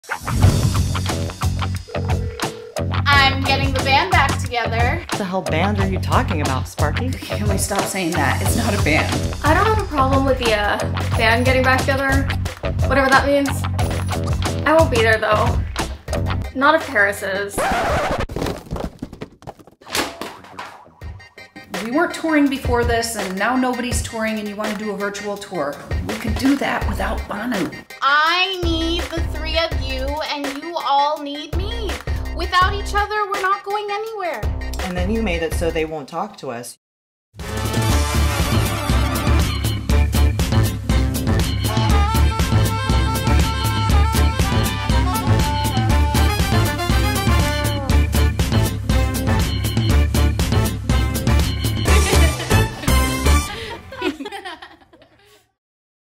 I'm getting the band back together. What the hell band are you talking about, Sparky? Can we stop saying that? It's not a band. I don't have a problem with the band getting back together, whatever that means. I won't be there though. Not if Paris is. We weren't touring before this, and now nobody's touring, and you want to do a virtual tour. We could do that without Banu. I need the three of you, and you all need me. Without each other, we're not going anywhere. And then you made it so they won't talk to us.